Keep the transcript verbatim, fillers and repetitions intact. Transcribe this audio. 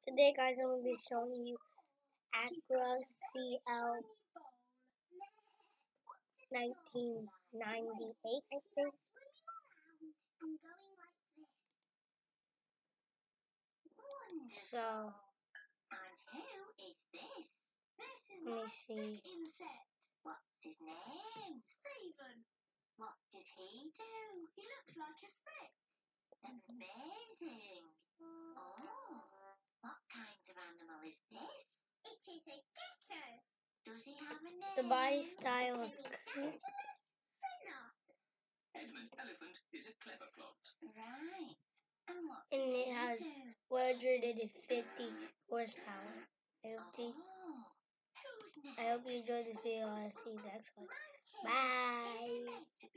Today guys I'm going to be showing you Acura C L nineteen ninety-eight I think. So And who is this? This is let me my see. insect. What's his name? Stephen. What does he do? He looks like a stick. Amazing. Oh, what kind of animal is this? It is a gecko. Does he have a name? The body style is cute. Edmund Elephant is a clever plot. Right. And what And does it he has do? one hundred fifty horsepower. I hope, you, Oh, who's next? I hope you enjoyed this video. I'll see you next one. Monkey. Bye. Is it meant to